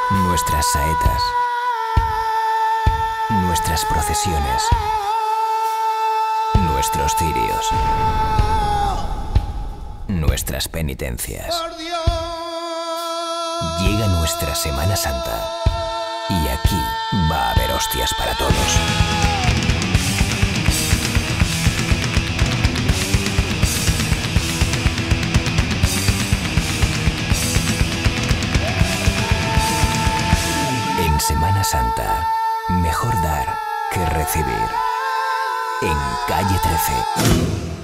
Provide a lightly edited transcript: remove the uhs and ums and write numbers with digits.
nuestras saetas, nuestras procesiones, nuestros cirios, nuestras penitencias. Llega nuestra Semana Santa y aquí va a haber hostias para todos. En Semana Santa, mejor dar que recibir. En Calle 13.